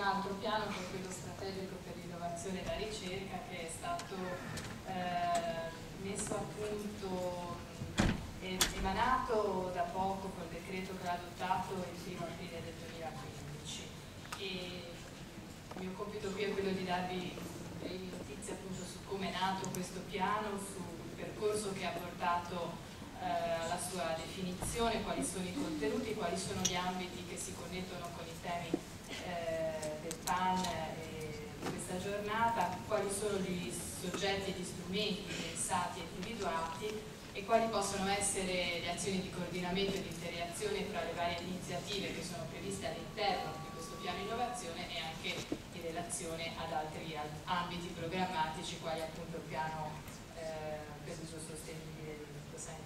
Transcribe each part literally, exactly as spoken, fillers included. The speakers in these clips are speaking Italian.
altro piano, che è quello strategico per l'innovazione e la ricerca, che è stato eh, messo a punto, eh, emanato da poco col decreto che l'ha adottato il primo aprile del duemilaquindici. E il mio compito qui è quello di darvi brevi notizie appunto su come è nato questo piano, sul percorso che ha portato alla sua definizione, quali sono i contenuti, quali sono gli ambiti che si connettono con i temi eh, del P A N e di questa giornata, quali sono gli soggetti e gli strumenti pensati e individuati e quali possono essere le azioni di coordinamento e di interazione tra le varie iniziative che sono previste all'interno di questo piano innovazione e anche in relazione ad altri ambiti programmatici quali appunto il piano eh, per l'uso sostenibile del sanitario.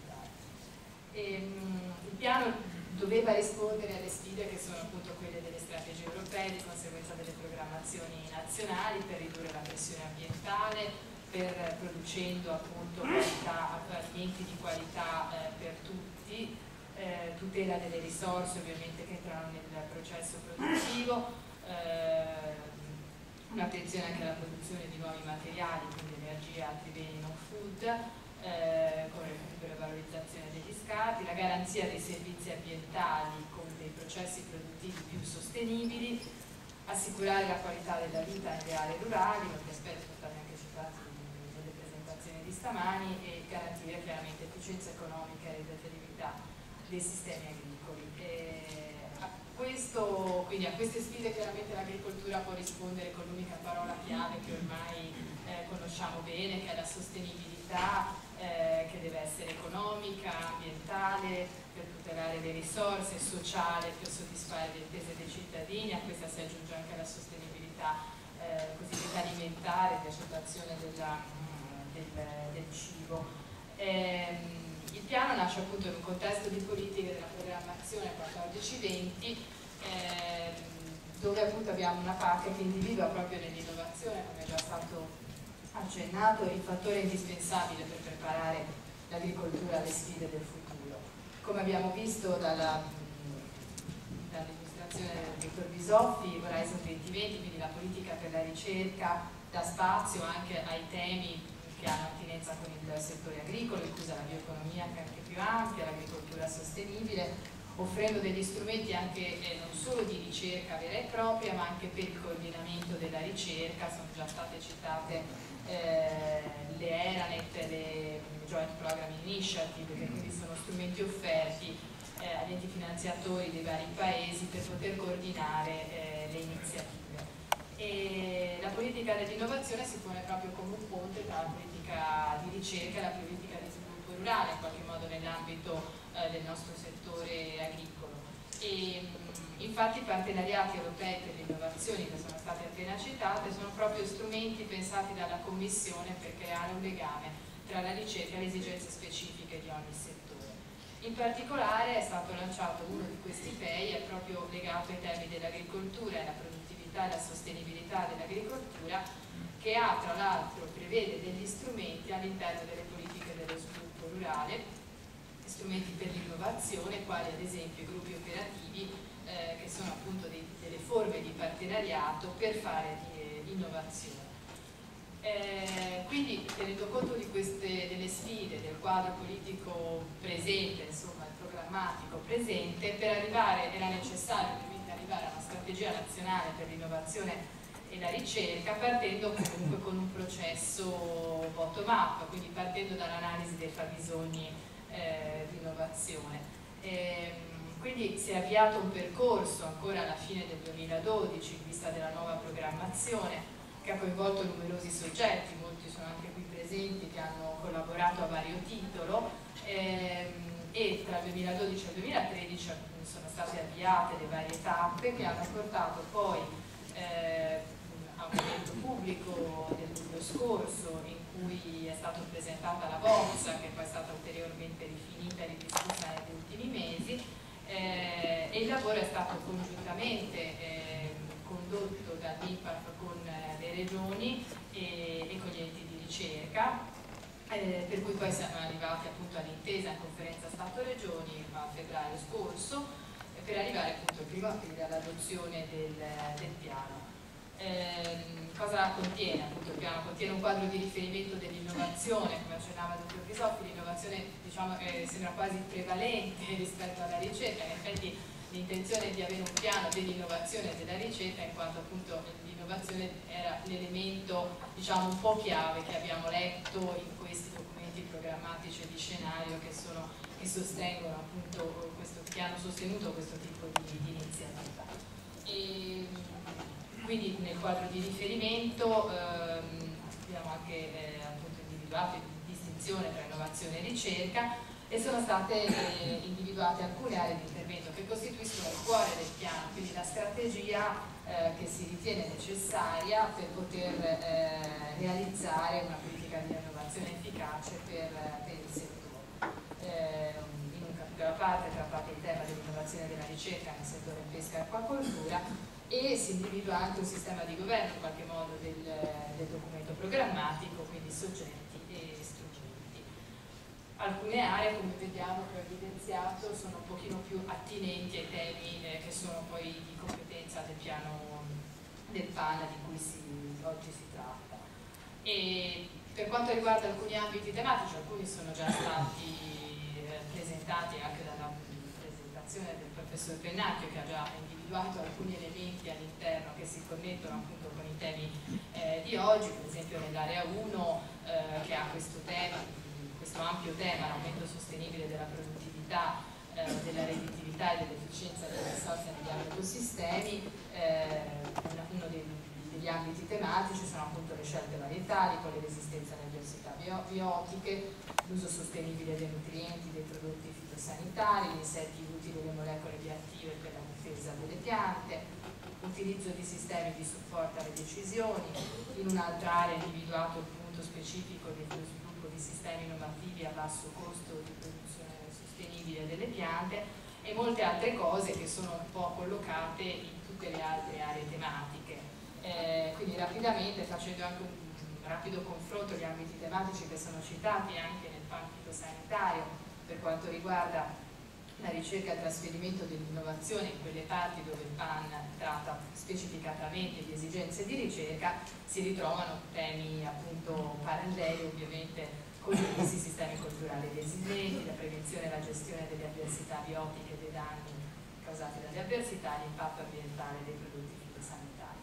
E, um, il piano doveva rispondere alle sfide che sono appunto quelle delle strategie europee, di conseguenza delle programmazioni nazionali, per ridurre la pressione ambientale, per producendo appunto qualità, alimenti di qualità eh, per tutti, eh, tutela delle risorse ovviamente che entrano nel processo produttivo, eh, un'attenzione anche alla produzione di nuovi materiali, quindi energia e altri beni non food, Eh, con la valorizzazione degli scarti, la garanzia dei servizi ambientali con dei processi produttivi più sostenibili, assicurare la qualità della vita nelle aree rurali, molti aspetti sono stati anche citati nelle presentazioni di stamani, e garantire chiaramente efficienza economica e redditività dei sistemi agricoli. E a, questo, quindi a queste sfide chiaramente l'agricoltura può rispondere con l'unica parola chiave che ormai eh, conosciamo bene, che è la sostenibilità, Eh, che deve essere economica, ambientale, per tutelare le risorse, sociale, per soddisfare le attese dei cittadini. A questa si aggiunge anche la sostenibilità eh, cosiddetta alimentare, di accettazione della, del, del cibo. Eh, il piano nasce appunto in un contesto di politiche della programmazione quattordici venti, eh, dove appunto abbiamo una P A C che individua proprio nell'innovazione, come è già stato accennato, il fattore indispensabile per preparare l'agricoltura alle sfide del futuro. Come abbiamo visto dalla, dall'illustrazione del dottor Bisoffi, Horizon duemilaventi, quindi la politica per la ricerca, dà spazio anche ai temi che hanno attinenza con il settore agricolo, inclusa la bioeconomia che è anche più ampia, l'agricoltura sostenibile, offrendo degli strumenti anche eh, non solo di ricerca vera e propria, ma anche per il coordinamento della ricerca. Sono già state citate eh, le ERANET, le Joint Program Initiative, che quindi sono strumenti offerti eh, agli enti finanziatori dei vari paesi per poter coordinare eh, le iniziative. E la politica dell'innovazione si pone proprio come un ponte tra la politica di ricerca e la politica di sviluppo rurale, in qualche modo nell'ambito eh, del nostro settore agricolo. E, infatti i partenariati europei per le innovazioni che sono state appena citate sono proprio strumenti pensati dalla Commissione per creare un legame tra la ricerca e le esigenze specifiche di ogni settore. In particolare è stato lanciato uno di questi P E I, è proprio legato ai temi dell'agricoltura e alla produttività e alla sostenibilità dell'agricoltura, che ha tra l'altro prevede degli strumenti all'interno delle politiche dello sviluppo rurale, strumenti per l'innovazione, quali ad esempio i gruppi operativi, eh, che sono appunto dei, delle forme di partenariato per fare eh, innovazione. Eh, quindi tenendo conto di queste, delle sfide, del quadro politico presente, insomma il programmatico presente, per arrivare, era necessario ovviamente arrivare a una strategia nazionale per l'innovazione e la ricerca, partendo comunque con un processo bottom up, quindi partendo dall'analisi dei fabbisogni eh, di innovazione. E, quindi si è avviato un percorso ancora alla fine del duemiladodici in vista della nuova programmazione, che ha coinvolto numerosi soggetti, molti sono anche qui presenti, che hanno collaborato a vario titolo, ehm, e tra il duemiladodici e il duemilatredici sono state avviate le varie tappe che hanno portato poi eh, a un evento pubblico del luglio scorso in cui è stata presentata la bozza, che poi è stata ulteriormente rifinita e ridiscussa negli ultimi mesi, eh, e il lavoro è stato congiuntamente eh, condotto dall'I N P A F con eh, le regioni e, e con gli enti di ricerca, eh, per cui poi siamo arrivati appunto all'intesa in conferenza Stato-Regioni a febbraio scorso, per arrivare appunto il primo aprile all'adozione del, del piano. Eh, cosa contiene? Appunto il piano contiene un quadro di riferimento dell'innovazione, come accennava il dottor Pisoffi. L'innovazione, diciamo, eh, sembra quasi prevalente rispetto alla ricerca. In effetti l'intenzione è di avere un piano dell'innovazione e della ricerca, in quanto appunto l'innovazione era l'elemento, diciamo, un po' chiave che abbiamo letto in questi documenti programmatici e di scenario che, sono, che sostengono appunto questo, che hanno sostenuto questo tipo di, di iniziativa. E, quindi nel quadro di riferimento ehm, abbiamo anche eh, appunto individuato distinzione tra innovazione e ricerca, e sono state eh, individuate alcune aree di intervento che costituiscono il cuore del piano, quindi la strategia eh, che si ritiene necessaria per poter eh, realizzare una politica di innovazione efficace per, per il settore. Eh, in un capitolo a parte trattate il tema dell'innovazione e della ricerca nel settore pesca e acquacoltura, e si individua anche un sistema di governo in qualche modo del, del documento programmatico, quindi soggetti e strumenti. Alcune aree, come vediamo che ho evidenziato, sono un pochino più attinenti ai temi eh, che sono poi di competenza del piano del P A N di cui si, oggi si tratta. E per quanto riguarda alcuni ambiti tematici, alcuni sono già stati eh, presentati anche dalla presentazione del professor Pennacchio, che ha già individuato alcuni elementi all'interno che si connettono appunto con i temi eh, di oggi, per esempio nell'area uno eh, che ha questo tema, questo ampio tema, l'aumento sostenibile della produttività, eh, della redditività e dell'efficienza delle risorse negli agroecosistemi. Eh, uno dei, degli ambiti tematici sono appunto le scelte varietali con le resistenze alle avversità bio, biotiche, l'uso sostenibile dei nutrienti, dei prodotti fitosanitari, gli insetti utili e le molecole bioattive per la difesa delle piante, utilizzo di sistemi di supporto alle decisioni. In un'altra area individuato il punto specifico dello sviluppo di sistemi innovativi a basso costo di produzione sostenibile delle piante, e molte altre cose che sono un po' collocate in tutte le altre aree tematiche. Eh, quindi rapidamente, facendo anche un, un rapido confronto gli ambiti tematici che sono citati anche nel P A N fitosanitario, per quanto riguarda la ricerca e il trasferimento dell'innovazione in quelle parti dove il P A N tratta specificatamente di esigenze di ricerca, si ritrovano temi appunto paralleli ovviamente con i sistemi culturali resilienti, la prevenzione e la gestione delle avversità biotiche e dei danni causati dalle avversità, l'impatto ambientale dei prodotti fitosanitari.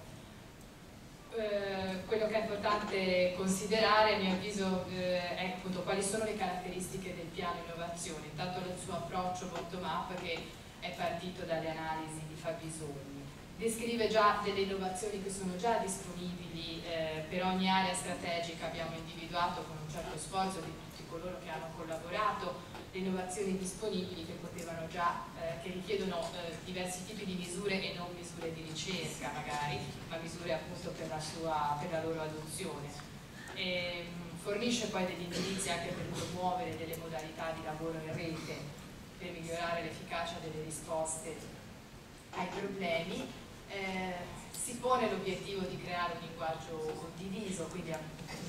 Eh, quello che è importante considerare, a mio avviso, eh, è appunto quali sono le caratteristiche del piano innovazione, intanto il suo approccio bottom-up che è partito dalle analisi di fabbisogni. Descrive già delle innovazioni che sono già disponibili eh, per ogni area strategica. Abbiamo individuato con un certo sforzo di tutti coloro che hanno collaborato le innovazioni disponibili che potevano già, eh, che richiedono eh, diversi tipi di misure e non misure di ricerca magari, ma misure appunto per la, sua, per la loro adozione. E, mh, fornisce poi degli indirizzi anche per promuovere delle modalità di lavoro in rete per migliorare l'efficacia delle risposte ai problemi. Eh, si pone l'obiettivo di creare un linguaggio condiviso, quindi eh,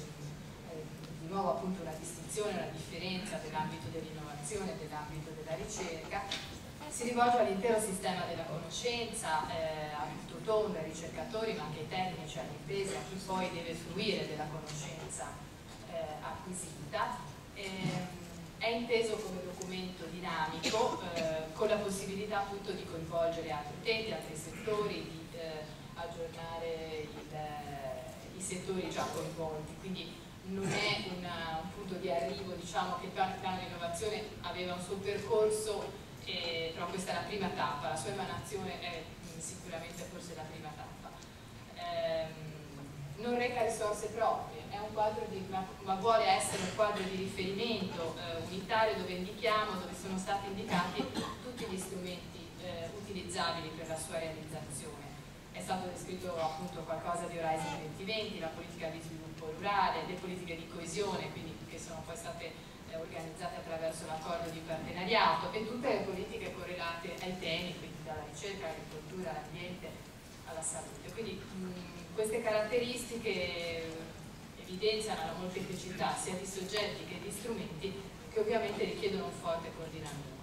di nuovo appunto una distinzione, una differenza dell'ambito dell'innovazione e dell'ambito della ricerca. Si rivolge all'intero sistema della conoscenza, eh, a tutto tondo, ai ricercatori, ma anche ai tecnici, alle imprese, a chi poi deve fruire della conoscenza eh, acquisita. Eh, È inteso come documento dinamico eh, con la possibilità appunto di coinvolgere altri utenti, altri settori, di eh, aggiornare il, eh, i settori già coinvolti, quindi non è una, un punto di arrivo, diciamo che il piano, il piano di innovazione aveva un suo percorso, eh, però questa è la prima tappa, la sua emanazione è mh, sicuramente forse la prima tappa. Ehm, non reca risorse proprie, è un quadro di, ma, ma vuole essere un quadro di riferimento eh, unitario dove indichiamo, dove sono stati indicati tutti gli strumenti eh, utilizzabili per la sua realizzazione. È stato descritto appunto qualcosa di Horizon duemilaventi, la politica di sviluppo rurale, le politiche di coesione, quindi che sono poi state eh, organizzate attraverso l'accordo di partenariato, e tutte le politiche correlate ai temi, quindi dalla ricerca all'agricoltura, all'ambiente, alla salute. Quindi mh, queste caratteristiche evidenziano la molteplicità sia di soggetti che di strumenti che ovviamente richiedono un forte coordinamento.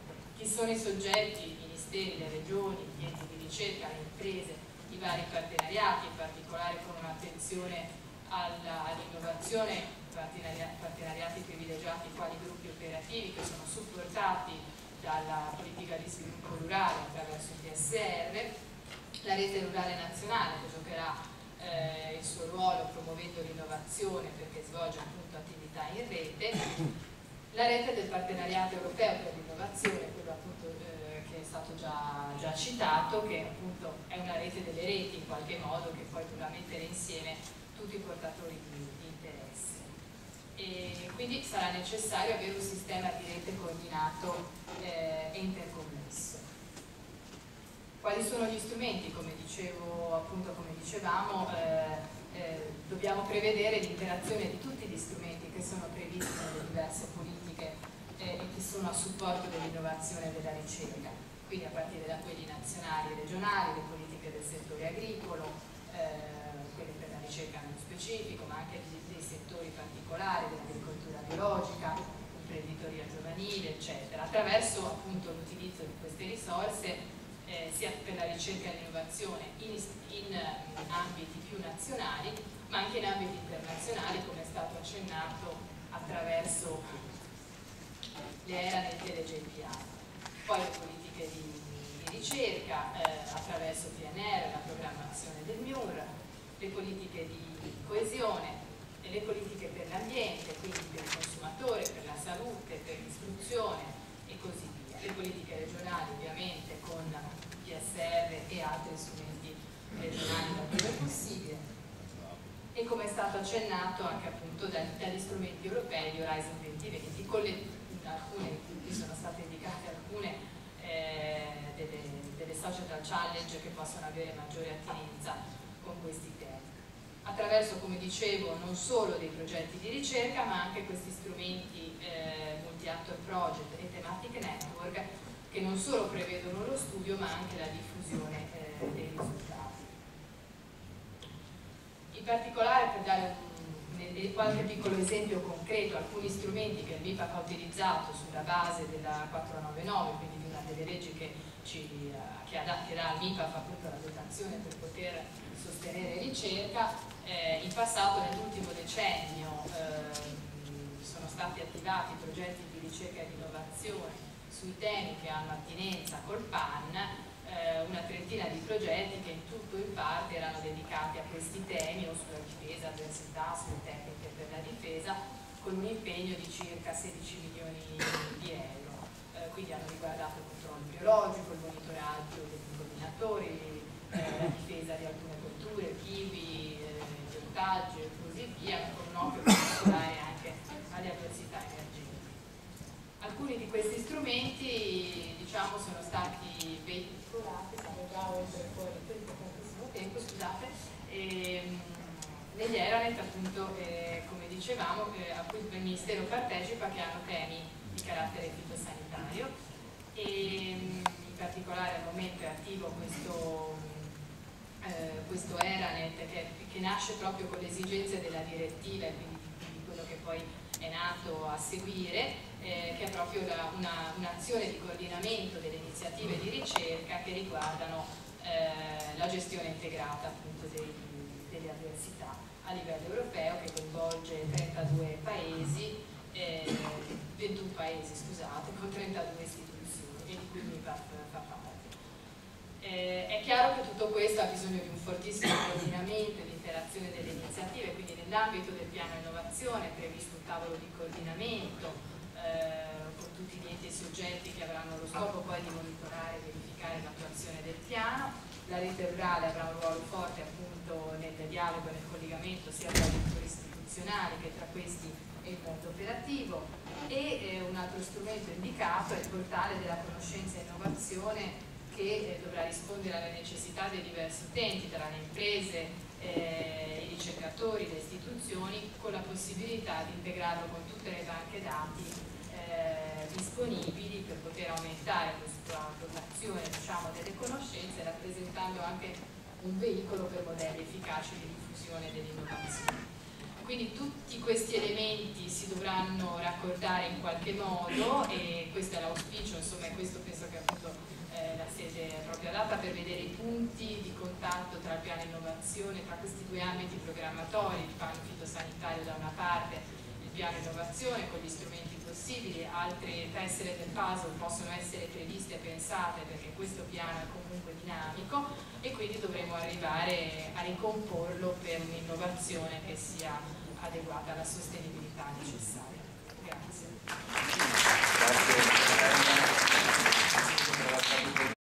chi sono i soggetti, i ministeri, le regioni, gli enti di ricerca, le imprese, i vari partenariati, in particolare con un'attenzione all'innovazione, partenariati, partenariati privilegiati quali gruppi operativi che sono supportati dalla politica di sviluppo rurale attraverso il P S R, la rete rurale nazionale che giocherà eh, il suo ruolo promuovendo l'innovazione perché svolge appunto attività in rete, la rete del partenariato europeo per l'innovazione, quello appunto eh, che è stato già, già citato, che appunto è una rete delle reti in qualche modo che poi dovrà mettere insieme tutti i portatori di, di interesse. E quindi sarà necessario avere un sistema di rete coordinato eh, e interconnesso. Quali sono gli strumenti? Come dicevo, appunto come dicevamo, eh, eh, dobbiamo prevedere l'interazione di tutti gli strumenti che sono previsti nelle diverse politiche eh, e che sono a supporto dell'innovazione e della ricerca, quindi a partire da quelli nazionali e regionali, le politiche del settore agricolo, eh, quelle per la ricerca nello specifico, ma anche dei settori particolari, dell'agricoltura biologica, imprenditoria giovanile, eccetera, attraverso appunto l'utilizzo di queste risorse eh, sia per la ricerca e l'innovazione in, in, in ambiti più nazionali, ma anche in ambiti internazionali, come è stato accennato attraverso le ERANET e le J P A. Poi le politiche di, di ricerca eh, attraverso il P N R, la programmazione del M I U R, le politiche di coesione e le politiche per l'ambiente, quindi per il consumatore, per la salute, per l'istruzione e così via. Le politiche regionali ovviamente con P S R e altri strumenti regionali da più possibile, e come è stato accennato anche appunto dagli strumenti europei di Horizon duemilaventi, con le, alcune, qui sono state indicate alcune eh, delle, delle societal challenge che possono avere maggiore attinenza con questi temi. Attraverso, come dicevo, non solo dei progetti di ricerca, ma anche questi strumenti eh, multi-actor project e thematic network che non solo prevedono lo studio ma anche la diffusione eh, dei risultati. In particolare, per dare un, qualche piccolo esempio concreto, alcuni strumenti che il M I P A F ha utilizzato sulla base della quattrocentonovantanove, quindi di una delle leggi che, ci, che, ha, che dà al M I P A F appunto la dotazione per poter sostenere ricerca. Eh, in passato, nell'ultimo decennio, eh, sono stati attivati progetti di ricerca e di innovazione sui temi che hanno attinenza col P A N, eh, una trentina di progetti che in tutto o in parte erano dedicati a questi temi, o sulla difesa, avversità, sulle tecniche per la difesa, con un impegno di circa sedici milioni di euro. Eh, quindi hanno riguardato il controllo biologico, il monitoraggio degli inquinatori, eh, la difesa di alcune colture, kiwi, eh, gli ortaggi e così via, con un occhio particolare anche alle avversità energetiche. Alcuni di questi strumenti, diciamo, sono stati veicolati, siamo già oltre pochissimo tempo, scusate, e, negli ERANET, appunto, eh, come dicevamo, eh, a cui il Ministero partecipa, che hanno temi di carattere fitosanitario, e in particolare al momento è attivo questo, eh, questo ERANET che, che nasce proprio con le esigenze della direttiva e quindi di, di quello che poi è nato a seguire, eh, che è proprio un'azione un di coordinamento delle iniziative di ricerca che riguardano eh, la gestione integrata appunto dei, delle avversità a livello europeo, che coinvolge trentadue paesi, eh, ventuno paesi scusate, con trentadue istituzioni, e di cui l'I P A F fa parte. Eh, è chiaro che tutto questo ha bisogno di un fortissimo coordinamento e di interazione delle iniziative, quindi nell'ambito del piano innovazione è previsto un tavolo di coordinamento eh, con tutti gli enti e soggetti che avranno lo scopo poi di monitorare e verificare l'attuazione del piano. La rete rurale avrà un ruolo forte appunto nel dialogo e nel collegamento sia tra gli attori istituzionali che tra questi e il mondo operativo, e eh, un altro strumento indicato è il portale della conoscenza e innovazione, che eh, dovrà rispondere alle necessità dei diversi utenti, tra le imprese, eh, i ricercatori, le istituzioni, con la possibilità di integrarlo con tutte le banche dati eh, disponibili per poter aumentare questa dotazione, diciamo, delle conoscenze, rappresentando anche un veicolo per modelli efficaci di diffusione dell'innovazione. Quindi tutti questi elementi si dovranno raccordare in qualche modo, e questo è l'auspicio, insomma, e questo penso che appunto eh, la sede è proprio adatta per vedere i punti di contatto tra il piano innovazione, tra questi due ambiti programmatori, il piano fitosanitario da una parte, il piano innovazione con gli strumenti possibili. Altre tessere del puzzle possono essere previste e pensate perché questo piano è comunque dinamico e quindi dovremo arrivare a ricomporlo per un'innovazione che sia adeguata alla sostenibilità necessaria. Grazie. Grazie.